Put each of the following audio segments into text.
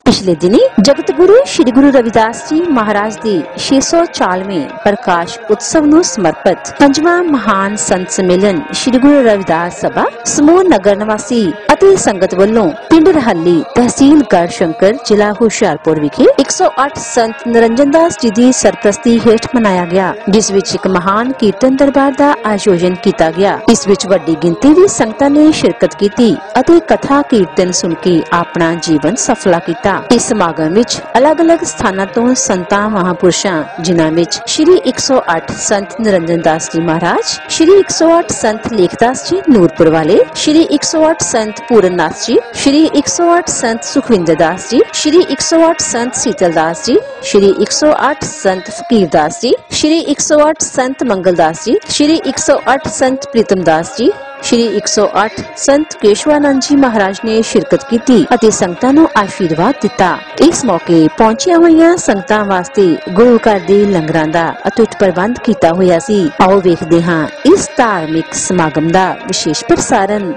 पिछले दिनी जगत गुरु श्री गुरु रविदास जी महाराज दी 640वें प्रकाश उत्सव ਨੂੰ ਸਮਰਪਿਤ ਪੰਜਵਾਂ ਮਹਾਨ ਸੰਤ ਸੰਮੇਲਨ श्री गुरु रविदास सभा ਸਮੂਹ ਨਗਰ ਨਿਵਾਸੀ ਅਤੇ ਸੰਗਤ ਵੱਲੋਂ ਪਿੰਡ ਰਹੱਲੀ ਤਹਿਸੀਲ ਗੜਸ਼ੰਕਰ ਜ਼ਿਲ੍ਹਾ ਹੁਸ਼ਿਆਰਪੁਰ ਵਿਖੇ 108 ਸੰਤ ਨਿਰੰਜਨ ਦਾਸ ਜੀ ਦੀ ਸਰਪ੍ਰਸਤੀ ਹੇਠ ਮਨਾਇਆ ਗਿਆ, ਜਿਸ ਵਿੱਚ ਇੱਕ ਮਹਾਨ ਕੀਰਤਨ ਦਰਬਾਰ ਦਾ ਆਯੋਜਨ ਕੀਤਾ ਗਿਆ। ਇਸ ਵਿੱਚ ਵੱਡੀ ਗਿਣਤੀ ਵਿੱਚ ਸੰਗਤਾਂ ਨੇ ਸ਼ਿਰਕਤ ਕੀਤੀ ਅਤੇ ਕਥਾ ਕੀਰਤਨ ਸੁਣ ਕੇ ਆਪਣਾ ਜੀਵਨ ਸਫਲਾ ਕੀਤਾ। इस समागम विच अलग-अलग स्थानों तो संतां महापुरुषां जिन्हां विच श्री 108 संत निरंजन दास जी महाराज, श्री 108 संत लेखदास जी नूरपुर वाले, श्री 108 संत पूरननाथ जी, श्री 108 संत सुखविंदर दास जी, श्री 108 संत शीतल दास जी, श्री 108 संत फकीर दास जी, श्री 108 संत मंगल दास जी, श्री 108 संत प्रीतम दास जी, श्री 108 संत केशवानंद जी महाराज ने शिरकत की ਅਤੇ ਸੰਗਤਾਂ ਨੂੰ ਆਸ਼ੀਰਵਾਦ ਦਿੱਤਾ। ਇਸ ਮੌਕੇ ਪਹੁੰਚੀਆਂ ਹੋਈਆਂ ਸੰਗਤਾਂ ਵਾਸਤੇ ਗੁਰੂ ਘਰ ਦੇ ਲੰਗਰਾਂ ਦਾ ਅਟੁੱਟ ਪ੍ਰਬੰਧ ਕੀਤਾ ਹੋਇਆ ਸੀ। ਆਓ ਵੇਖਦੇ ਹਾਂ ਇਸ ਧਾਰਮਿਕ ਸਮਾਗਮ ਦਾ ਵਿਸ਼ੇਸ਼ ਪ੍ਰਸਾਰਣ।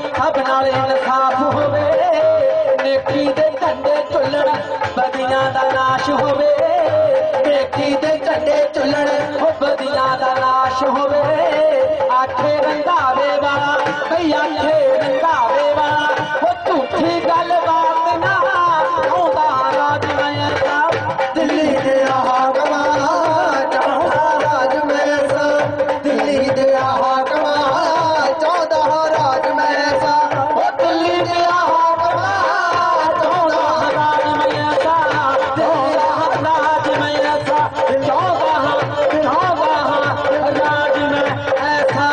सब नाल इंसाफ होवे नेकी दे झंडे झुलण बदियां दा नाश होवे नेकी दे झंडे झुलण बदियां दा नाश होवे आखे रंगावे वाला भई आखे रंगावे वाला वो झूठी गल बात ना आउंदा राज मैं दिल्ली दे हाकमा चाहुंदा राज मैं सा दिल्ली दे हाकमा चाहुंदा राज मैं सा वो दिल्ली दे हाकमा चाहुंदा राज मैं सा तेरा राज मैं सा चाहुंदा राज मैं ऐसा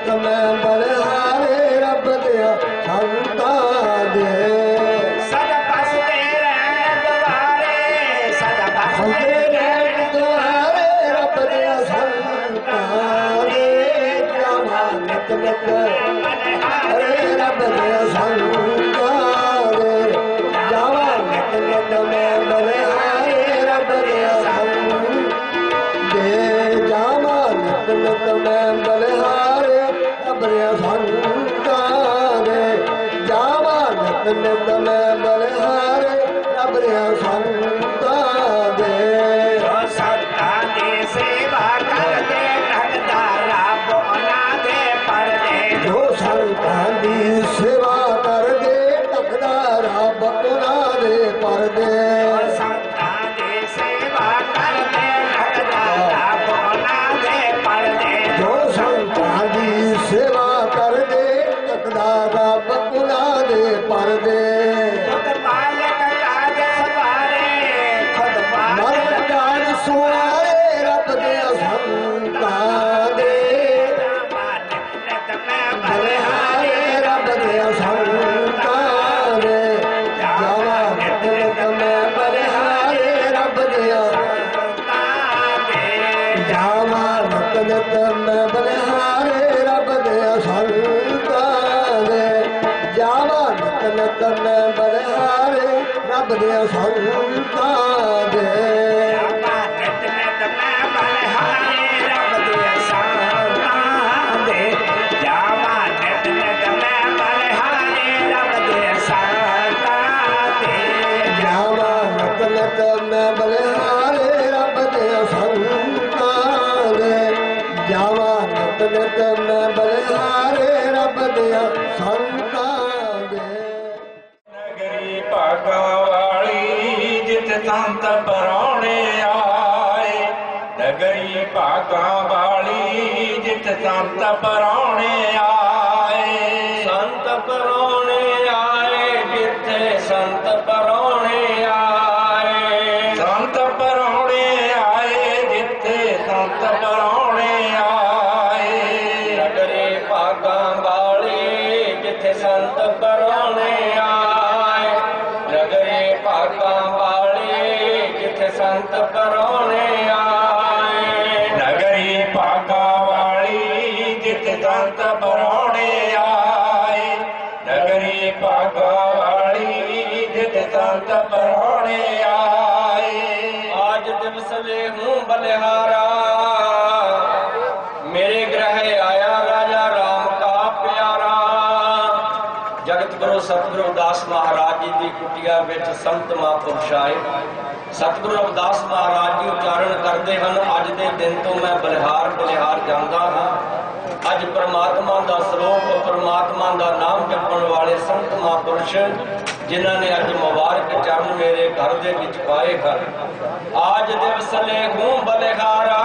ਨਿਤ ਮੈਂ ਬਲਿਹਾਰੇ ਰੱਬ ਦਿਆ ਸੰਤਾਂ ਦੇ ਸਦਾ ਬਸਦੇ ਰਹਿਣ ਦੁਆਰੇ ਸਦਾ ਬਸਦੇ ਰਹਿਣ ਦੁਆਰੇ ਰੱਬ ਦਿਆ ਸੰਤਾਂ ਦੇ ਜਾਵਾ ਨਿਤ ਨਿਤ ਹਰੇ ਰੱਬ ਦਿਆ ਸੰਤਾਂ ਦੇ ਜਾਵਾ ਨਿਤ ਨਿਤ ਮੈਂ ਬਲਿਹਾਰੇ ਰੱਬ ਦਿਆ ਸੰਤਾਂ ਦੇ ਜਾਵਾ ਨਿਤ ਨਿਤ ਮੈਂ ਬਲਿਹਾਰੇ ਰੱਬ ਦਿਆ ਸੰਤਾਂ ਦੇ ਜਾਵਾ ਨਿਤ ਨਿਤ ਮੈਂ ਬਲਿਹਾਰੇ ਰੱਬ ਦਿਆ ਸੰਤਾਂ ਦੇ ਸੰਤਾਂ ਦੀ ਸੇਵਾ ਕਰਦੇ ਲੱਗਦਾ ਰੱਬ ਉਹਨਾਂ ਦੇ ਪਰਦੇ ਜੋ ਸੰਤਾਂ ਦੀ ਸੇਵਾ ਕਰਦੇ ਢੱਕਦਾ ਰੱਬ ਉਹਨਾਂ ਦੇ ਪਰਦੇ ਸੰਤਾਂ ਦੀ ਸੇਵਾ ਕਰਦੇ ਲੱਗਦਾ ਰੱਬ ਉਹਨਾਂ ਦੇ ਪਰਦੇ ਜੋ ਸੰਤਾਂ ਦੀ ਸੇਵਾ ਕਰਦੇ ਢੱਕਦਾ ਰੱਬ ਉਹਨਾਂ ਦੇ ਪਰਦੇ ਖੁਦ ਮਾਲਕ ਕਾਜ ਸਵਾਰੇ ਖੁਦ ਮਾਲਕ ਮਨ ਕਾਜ ਸੁਆਰੇ ਰੱਬ ਦੇ ਸੰਤਾਂ ਦੇ ਬਲਿਹਾਰੇ ਰੱਬ ਦੇ ਸੰਤਾਂ ਦੇ ਜਾਵਾ ਨਿਤ ਨਿਤ ਮੈਂ ਬਲਿਹਾਰੇ ਰੱਬ ਦੇ ਜਾਵਾ ਨਿਤ ਨਿਤ ਮੈਂ ਬਲਿਹਾਰੇ ਰੱਬ ਦੇ ਸੰਤਾਂ ਦੇ ਜਾਵਾ ਨਿਤ ਨਿਤ ਮੈਂ ਬਲਿਹਾਰੇ ਰੱਬ ਦੇ ਸੰਤਾਂ ਦੇ ਜਾਵਾ ਨਿਤ ਨਿਤ ਮੈਂ ਬਲਿਹਾਰੇ ਰੱਬ ਦੇ ਸੰਤਾਂ ਦੇ ਜਾਵਾ ਨਿਤ ਨਿਤ ਮੈਂ ਬਲਿਹਾਰੇ ਰੱਬ ਦੇ ਸੰਤਾਂ ਦੇ ਨਗਰੀ ਭਾਗਾਂ ਵਾਲੀ ਜਿਤ ਸੰਤ ਪਰਾਉਣੇ ਆਏ ਨਗਰੀ ਭਾਗਾਂ ਵਾਲੀ ਜਿਤ ਸੰਤ ਪਰਾਉਣੇ ਆਏ ਸੰਤ ਪਰਾਉਣੇ ਆਏ ਜਿੱਥੇ ਸੰਤ ਪਰਾਉਣੇ ਆਏ ਸੰਤ ਪਰਾਉਣੇ ਆਏ ਜਿੱਥੇ ਸੰਤ ਪਰਾਉਣੇ ਆਏ ਨਗਰੀ ਭਾਗਾਂ ਵਾਲੀ ਜਿੱਥੇ ਸੰਤ ਪਰਾਉਣੇ ਆਏ ਨਗਰੀ ਭਾਗਾਂ ਵਾਲੀ ਜਿੱਥੇ ਸੰਤ ਪਰਾਉਣੇ ਆਏ ਨਗਰੀ ਭਾਗਾਂ ਵਾਲੀ ਜਿੱਥੇ ਸੰਤ ਪਰਾਉਣੇ ਆਏ ਨਗਰੀ ਭਾਗਾਂ ਵਾਲੀ ਜਿੱਥੇ ਸੰਤ ਪਰਾਉਣੇ ਆਏ ਆਜ ਦਿਵਸ ਲੇ ਹੂੰ ਬਲਿਹਾਰਾ ਮੇਰੇ ਗ੍ਰਹਿ ਆਇਆ ਰਾਜਾ ਰਾਮ ਕਾ ਪਿਆਰਾ ਜਗਤ ਗੁਰੂ ਸਤਿਗੁਰੂ ਰਵਿਦਾਸ ਮਹਾਰਾਜ ਜੀ ਦੀ ਕੁਟੀਆ ਵਿੱਚ ਸੰਤ ਮਹਾਂਪੁਰਸ਼ ਆਏ ਸਤਿਗੁਰੂ ਰਵਿਦਾਸ ਮਹਾਰਾਜ ਜੀ ਉਚਾਰਨ ਕਰਦੇ ਹਨ ਅੱਜ ਦੇ ਦਿਨ ਤੋਂ ਮੈਂ ਬਲਿਹਾਰ ਬਲਿਹਾਰ ਜਾਂਦਾ ਹਾਂ ਅੱਜ ਪ੍ਰਮਾਤਮਾ ਦਾ ਸਰੂਪ ਪ੍ਰਮਾਤਮਾ ਦਾ ਨਾਮ ਜਪਣ ਵਾਲੇ ਸੰਤ ਮਹਾਂਪੁਰਸ਼ ਜਿਨ੍ਹਾਂ ਨੇ ਅੱਜ ਮੁਬਾਰਕ ਚਰਨ ਮੇਰੇ ਘਰ ਦੇ ਵਿੱਚ ਪਾਏ ਹਨ ਆਜ ਦਿਵਸ ਲੈ ਹੂੰ ਬਲਿਹਾਰਾ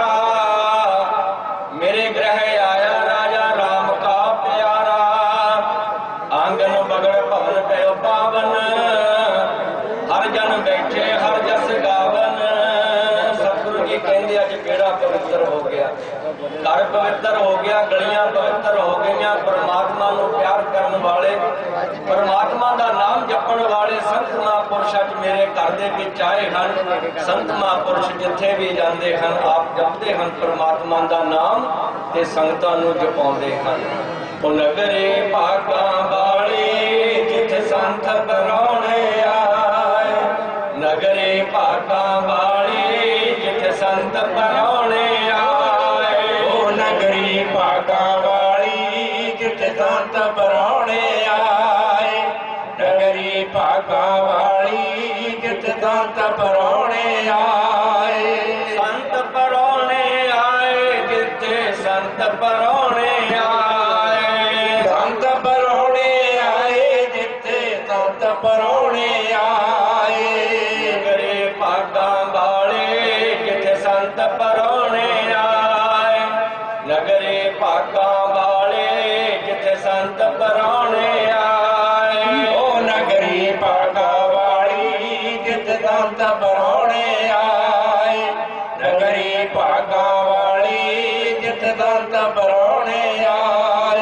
ਮੇਰੇ ਗ੍ਰਹਿ ਆਇਆ ਰਾਜਾ ਰਾਮ ਕਾ ਪਿਆਰਾ ਆਂਗਨ ਬਗੜ ਭਵਨ ਕਯੋ ਪਾਵਨ ਹਰ ਜਨ ਬੈਠੇ ਹਰ ਜਸ ਗਾਵਨ ਸਤਿਗੁਰੂ ਜੀ ਕਹਿੰਦੇ ਅੱਜ ਕਿਹੜਾ ਪਵਿੱਤਰ ਹੋ ਗਿਆ ਘਰ ਪਵਿੱਤਰ ਹੋ ਗਿਆ ਗਲੀਆਂ ਪਵਿੱਤਰ ਹੋ ਗਈਆਂ ਪਰਮਾਤਮਾ ਨੂੰ ਪਿਆਰ ਕਰਨ ਵਾਲੇ ਪਰਮਾਤਮਾ ਦਾ ਨਾਮ ਜਪਣ ਵਾਲੇ ਸੰਤ ਮਹਾਂਪੁਰਸ਼ ਅੱਜ ਮੇਰੇ ਘਰ ਦੇ ਵਿੱਚ ਆਏ ਹਨ ਸੰਤ ਮਹਾਂਪੁਰਸ਼ ਜਿੱਥੇ ਵੀ ਜਾਂਦੇ ਹਨ ਆਪ ਜਪਦੇ ਹਨ ਪਰਮਾਤਮਾ ਦਾ ਨਾਮ ਤੇ ਸੰਗਤਾਂ ਨੂੰ ਜਪਾਉਂਦੇ ਹਨ ਉਹ ਨਗਰੀ ਭਾਗਾਂ ਵਾਲੀ ਜਿੱਥੇ ਸੰਤ ਪਰਾਉਣੇ ਆਏ ਨਗਰੀ ਭਾਗਾਂ ਵਾਲੀ ਜਿੱਥੇ ਸੰਤ ਪਰਾਉਣੇ ਆਏ ਉਹ ਨਗਰੀ ਭਾਗਾਂ ਵਾਲੀ ਜਿੱਥੇ ਸੰਤ ਪਰਾਉਣੇ ਆਏ ਨਗਰੀ ਭਾਗਾਂ ਵਾਲੀ ਜਿੱਥੇ ਸੰਤ ਪਰਾਉਣੇ ਆਏ ਸੰਤ ਪਰਾਉਣੇ ਆਏ ਜਿੱਥੇ ਸੰਤ ਪਰਾਉਣੇ ਆਏ ਸੰਤ ਪਰਾਉਣੇ ਆਏ ਜਿੱਥੇ ਸੰਤ ਪਰਾਉਣੇ ਆਏ ਨਗਰੀ ਭਾਗਾਂ ਵਾਲੇ ਜਿੱਥੇ ਸੰਤ ਪਰਾਉਣੇ ਆਏ ਨਗਰੀ ਭਾਗਾਂ ਵਾਲੇ ਜਿੱਥੇ ਸੰਤ ਪਰਾਉਣੇ ਆਏ ਉਹ ਨਗਰੀ ਭਾਗਾਂ ਵਾਲੀ ਜਿੱਥੇ ਸੰਤ ਪਰਾਉਣੇ ਆਏ ਨਗਰੀ ਭਾਗਾਂ ਵਾਲੀ ਜਿੱਥੇ ਸੰਤ ਪਰਾਉਣੇ ਆਏ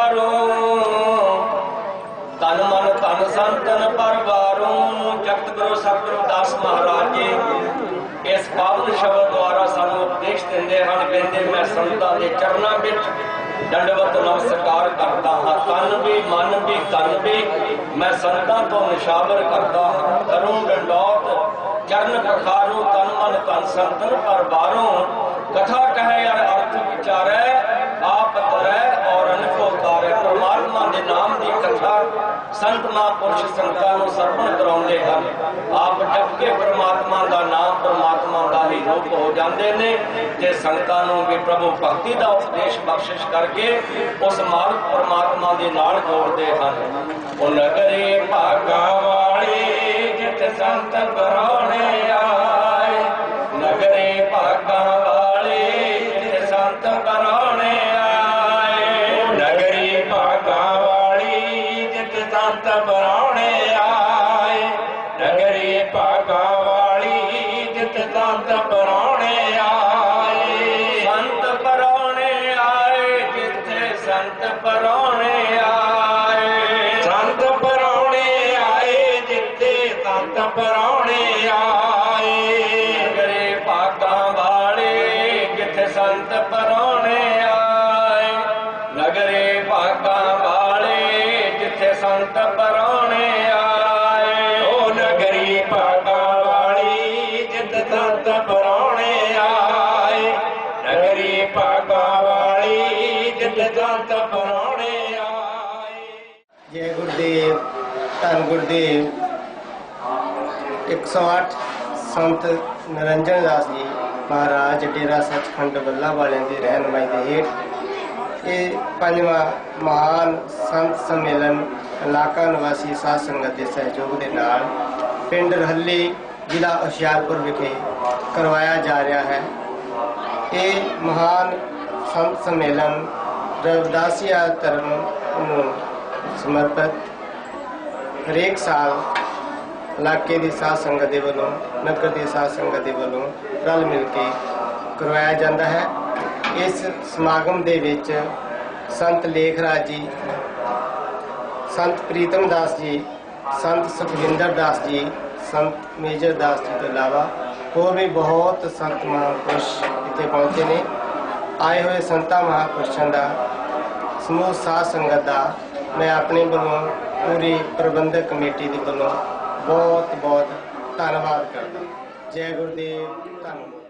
ਪਰਵਾਰੋਂ ਤਨ ਮਨ ਧਨ ਸੰਤਨ ਪਰਵਾਰੋਂ। ਜਗਤ ਗੁਰੂ ਸਤਿਗੁਰੂ ਰਵਿਦਾਸ ਮਹਾਰਾਜ ਜੀ ਇਸ ਪਾਵਨ ਸ਼ਬਦ ਦੁਆਰਾ ਸਾਨੂੰ ਉਪਦੇਸ਼ ਦਿੰਦੇ ਹਨ। ਕਹਿੰਦੇ ਮੈਂ ਸੰਤਾਂ ਦੇ ਚਰਨਾਂ ਵਿੱਚ ਦੰਡਵਤ ਨਮਸਕਾਰ ਕਰਦਾ ਹਾਂ। ਤਨ ਵੀ ਮਨ ਵੀ ਤਨ ਵੀ ਮੈਂ ਸੰਤਾਂ ਤੋਂ ਨਿਸ਼ਾਵਰ ਕਰਦਾ ਹਾਂ। ਕਰੂੰ ਡੰਡੌਤ ਚਰਨ ਪਖਾਰੂ ਤਨ ਮਨ ਧਨ ਸੰਤਨ ਪਰਵਾਰੋਂ। ਕਥਾ ਕਹੈ ਅਰ ਅਰਥ ਵਿਚਾਰੈ ਆਪ ਤਰੈ ਔਰ ਅਨਕੋ ਤਾਰੈ। ਪਰਮਾਤਮਾ ਦੇ ਨਾਮ ਦੀ ਕਥਾ ਸੰਤ ਮਹਾਂਪੁਰਸ਼ ਸੰਤਾਂ ਨੂੰ ਸਰਵਣ ਕਰਾਉਂਦੇ ਹਨ। ਆਪ ਜਪ ਕੇ ਪਰਮਾਤਮਾ ਦਾ ਨਾਮ ਪਰਮਾਤਮਾ ਦਾ ਹੀ ਰੂਪ ਹੋ ਜਾਂਦੇ ਨੇ ਤੇ ਸੰਤਾਂ ਨੂੰ ਵੀ ਪ੍ਰਭੂ ਭਗਤੀ ਦਾ ਉਪਦੇਸ਼ ਬਖਸ਼ਿਸ਼ ਕਰਕੇ ਉਸ ਮਾਰਗ ਪਰਮਾਤਮਾ ਦੇ ਨਾਲ ਜੋੜਦੇ ਹਨ। ਉਹ ਨਗਰੀ ਭਾਗਾਂ ਵਾਲੀ ਜਿੱਥੇ ਸੰਤ ਪਰਾਉਣੇ ਆਏ। ਨਗਰੀ ਭਾਗਾਂ ਵਾਲੀ ਜਿੱਥੇ ਸੰਤ ਪਰਾਉਣੇ ਆਏ। ਨਗਰੀ ਭਾਗਾਂ ਵਾਲੀ ਜਿੱਥੇ ਸੰਤ ਪਰਾਉਣੇ ਆਏ। ਨਗਰੀ ਭਾਗਾਂ ਵਾਲੀ ਜਿੱਥੇ ਸੰਤ ਪਰਾਉਣੇ ਆਏ। ਸੰਤ ਪਰਾਉਣੇ ਆਏ ਜਿੱਥੇ ਸੰਤ ਪਰਾਉਣੇ ਆਏ। ਸੰਤ ਪਰਾਉਣੇ ਆਏ ਜਿੱਥੇ ਸੰਤ ਪਰਾਉਣੇ ਆਏ। ਨਗਰੀ ਭਾਗਾਂ ਵਾਲੇ ਜਿੱਥੇ ਸੰਤ ਪਰਾਉਣੇ ਆਏ। ਨਗਰੀ ਭਾਗਾਂ ਵਾਲੇ ਜਿੱਥੇ ਸੰਤ ਪਰਾਉਣੇ ਆਏ। ਉਹ ਨਗਰੀ ਭਾਗਾਂ ਵਾਲੀ ਜਿੱਥੇ ਸੰਤ ਪਰਾਉਣੇ ਆਏ। ਨਗਰੀ ਭਾਗਾਂ ਵਾਲੀ ਜਿੱਥੇ ਸੰਤ ਪਰਾਉਣੇ ਆਏ। ਜੈ ਗੁਰਦੇਵ ਧੰਨ ਗੁਰਦੇਵ। 108 ਸੰਤ ਨਿਰੰਜਨ ਦਾਸ ਜੀ ਮਹਾਰਾਜ ਡੇਰਾ ਸੱਚਖੰਡ ਬੱਲਾ ਵਾਲਿਆਂ ਦੀ ਰਹਿਨੁਮਾਈ ਦੇ ਹੇਠ ਇਹ 5ਵਾਂ ਮਹਾਨ ਸੰਤ ਸੰਮੇਲਨ ਇਲਾਕਾ ਨਿਵਾਸੀ ਸਾਧ ਸੰਗਤ ਦੇ ਸਹਿਯੋਗ ਦੇ ਨਾਲ ਪਿੰਡ ਰਹੱਲੀ ਜ਼ਿਲ੍ਹਾ ਹੁਸ਼ਿਆਰਪੁਰ ਵਿਖੇ ਕਰਵਾਇਆ ਜਾ ਰਿਹਾ ਹੈ। ਇਹ ਮਹਾਨ ਸੰਤ ਸੰਮੇਲਨ ਰਵਿਦਾਸੀਆ ਧਰਮ ਨੂੰ ਸਮਰਪਿਤ ਹਰੇਕ ਸਾਲ ਇਲਾਕੇ ਦੀ ਸਾਧ ਸੰਗਤ ਦੇ ਵੱਲੋਂ ਨਗਰ ਦੀ ਸਾਧ ਸੰਗਤ ਦੇ ਵੱਲੋਂ ਰਲ ਮਿਲ ਕੇ ਕਰਵਾਇਆ ਜਾਂਦਾ ਹੈ। ਇਸ ਸਮਾਗਮ ਦੇ ਵਿੱਚ ਸੰਤ ਲੇਖਰਾਜ ਜੀ, ਸੰਤ ਪ੍ਰੀਤਮ ਦਾਸ ਜੀ, ਸੰਤ ਸੁਖਵਿੰਦਰ ਦਾਸ ਜੀ, ਸੰਤ ਮੇਜਰ ਦਾਸ ਜੀ ਤੋਂ ਇਲਾਵਾ ਹੋਰ ਵੀ ਬਹੁਤ ਸੰਤ ਮਹਾਂਪੁਰਸ਼ ਇੱਥੇ ਪਹੁੰਚੇ ਨੇ। ਆਏ ਹੋਏ ਸੰਤਾਂ ਮਹਾਂਪੁਰਸ਼ਾਂ ਦਾ ਸਮੂਹ ਸਾਧ ਸੰਗਤ ਦਾ ਮੈਂ ਆਪਣੇ ਵੱਲੋਂ ਪੂਰੀ ਪ੍ਰਬੰਧਕ ਕਮੇਟੀ ਦੇ ਵੱਲੋਂ ਬਹੁਤ ਬਹੁਤ ਧੰਨਵਾਦ ਕਰਦਾ। ਜੈ ਗੁਰਦੇਵ। ਧੰਨਵਾਦ।